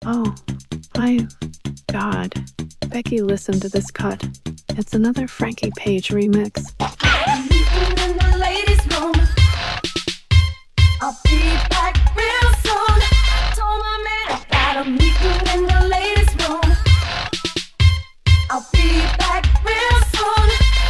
Oh, my God. Becky listened to this cut. It's another Frankie Page remix. Meeting in the ladies' room. I'll be back real soon. Told my man I got a meeting in the ladies' room. I'll be back real soon.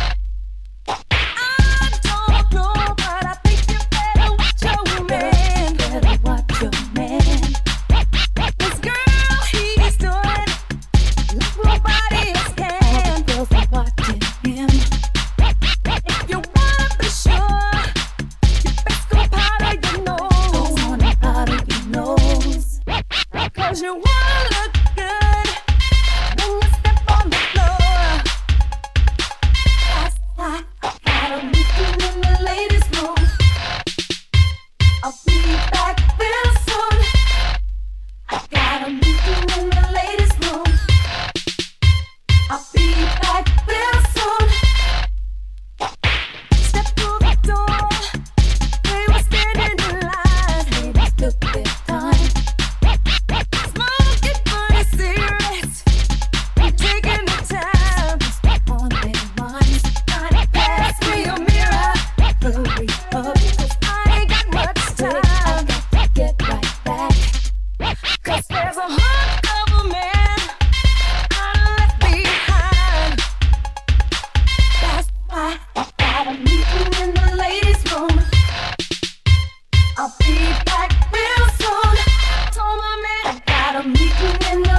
I don't know, but I think you better watch your man. Better watch your man. This girl he's doing like nobody else can. All the girls are watching him. If you wanna be sure, you best go powder your nose. Go on and powder your nose. 'Cause you wanna look good when you step on the floor. That's why I got a meeting in the ladies' room. I'll be back real soon. I got a meeting in the ladies' room. I'll be back real soon. Step through the door. They were standing in line. They took their time. Smoking funny cigarettes and taking their time. Step on their minds. Pass me a mirror. Hurry up, 'cause I ain't got much time. I got to get right back. 'Cause there's a hunk of a man I left behind. That's why I got a meeting in the ladies' room. I'll be back real soon. Told my man I got a meeting in the